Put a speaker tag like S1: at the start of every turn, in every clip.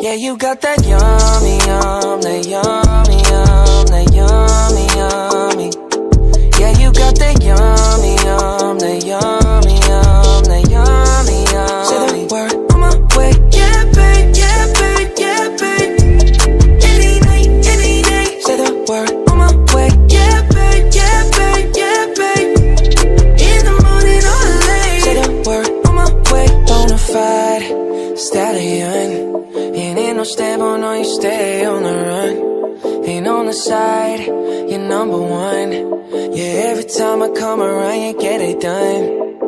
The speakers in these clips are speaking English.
S1: Yeah, you got that yummy, yum, that yummy, yum, that yummy, yummy. Yeah, you got that yummy, yum, that yummy, yum, that yummy, yummy. Say the word on my way. Yeah, babe, yeah, babe, yeah, babe. Any night, any day. Say the word on my way. Yeah, babe, yeah, babe, yeah, babe. In the morning or late. Say the word on my way. Bona fide stallion. Ain't no stable, no, you stay on the run. Ain't on the side, you're number one. Yeah, every time I come around, you get it done.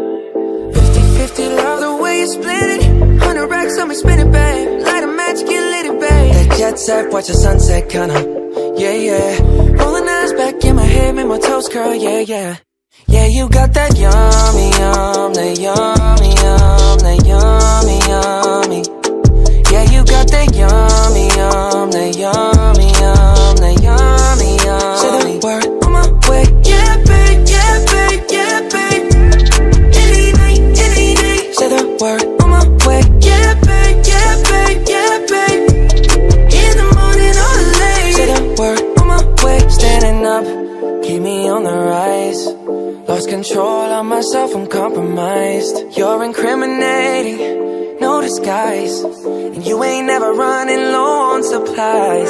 S1: 50-50, love the way you split it. 100 racks on me, spin it, babe. Light a match, get litty, babe. That jet set, watch the sunset, kinda. Yeah, yeah. Rolling eyes back in my head, make my toes curl, yeah, yeah. Yeah, you got that yummy, yum, that yummy, yum, that yummy, yummy. Yeah, you got that yummy, yum, that yummy, yum, that yummy, yummy. Say the word on my way. Yeah, babe, yeah, babe, yeah, babe. Any night, any day. Say the word on my way. Yeah, babe, yeah, babe, yeah, babe. In the morning or late. Say the word on my way. Standing up, keep me on the rise. Lost control of myself, I'm compromised. You're incriminating, no disguise. And you ain't never running low on supplies.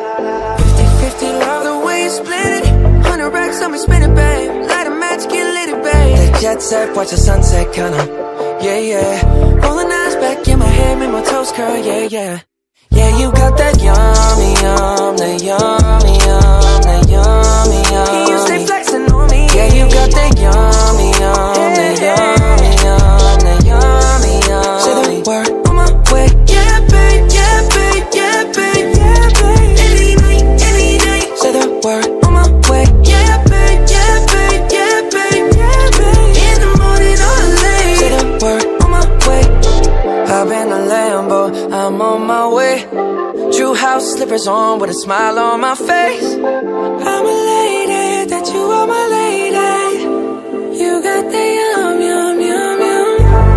S1: 50-50, love the way you split it. 100 racks on me, spin it, babe. Light a match, get litty, babe. That jet set, watch the sunset, kinda. Yeah, yeah. Rolling eyes back in my head, make my toes curl, yeah, yeah. Yeah, you got that yummy, yum, that yummy, yum, that yummy, yummy. You stay flexing on me. Yeah, you got that yummy, yum, that yummy, yum, that yummy, yum. Say the word on my way. Yeah, babe, yeah, babe, yeah, babe, yeah, babe. Any night, any day. Say the word on my way. Yeah, babe, yeah, babe, yeah, babe, yeah, babe. In the morning or late. Say the word on my way. Hop in a Lambo, I'm on my way. True house slippers on with a smile on my face. I'm elated that you are my lady. You got the yum, yum, yum, yum.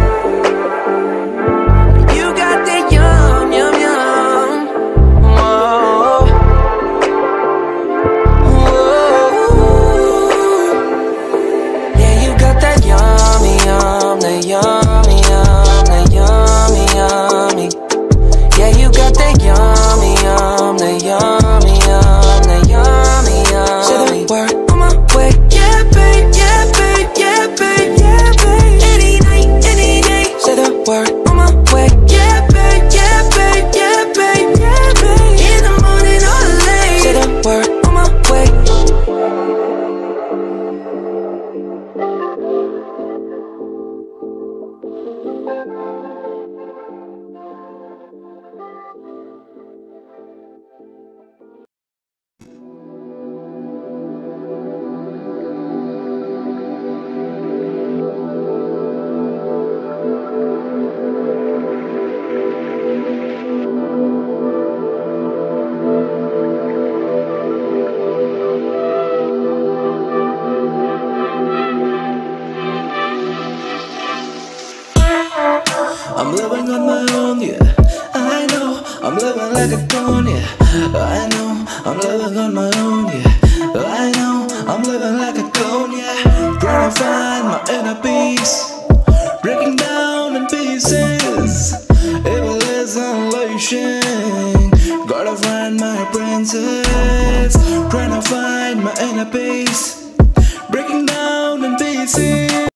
S1: You got the yum, yum, yum. Whoa. Whoa. Yeah, you got that yummy, yum, that yummy, yum, that yummy, yummy. Yeah, you got that yummy, yum, that yummy, yum, that yummy, yummy. Say the word on my way. Yeah, babe, yeah, babe, yeah, babe, yeah, babe. Any night, any day. Say the word on my way. Yeah, babe, yeah, babe, yeah, babe, yeah, babe. In the morning or late. Say the word on my way.
S2: I'm living on my own, yeah. I know I'm living like a clone, yeah. I know I'm living on my own, yeah. I know I'm living like a clone, yeah. Trying to find my inner peace, breaking down in pieces. Evil is unleashing. Gotta find my princess. Trying to find my inner peace, breaking down in pieces.